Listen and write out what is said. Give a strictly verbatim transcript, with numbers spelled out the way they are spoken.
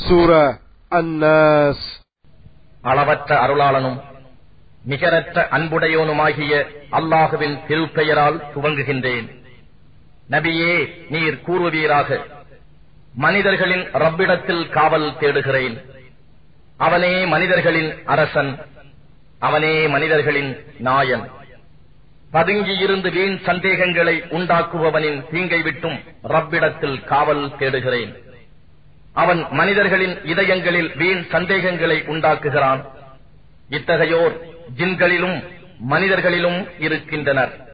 சூரா அன்னாஸ். அளவற்ற அருளாளனும் நிகரற்ற அன்புடையோனுமாகிய அல்லாஹுவின் திருப்பெயரால் துவங்குகின்றேன். நபியே, நீர் கூறுவீராக, மனிதர்களின் ரப்பிடத்தில் காவல் தேடுகிறேன். அவனே மனிதர்களின் அரசன், அவனே மனிதர்களின் நாயன். பதுங்கியிருந்து வீண் சந்தேகங்களை உண்டாக்குபவனின் தீங்கை விட்டும் ரப்பிடத்தில் காவல் தேடுகிறேன். அவன் மனிதர்களின் இதயங்களில் வீண் சந்தேகங்களை உண்டாக்குகிறான். இத்தகையோர் ஜின்களிலும் மனிதர்களிலும் இருக்கின்றனர்.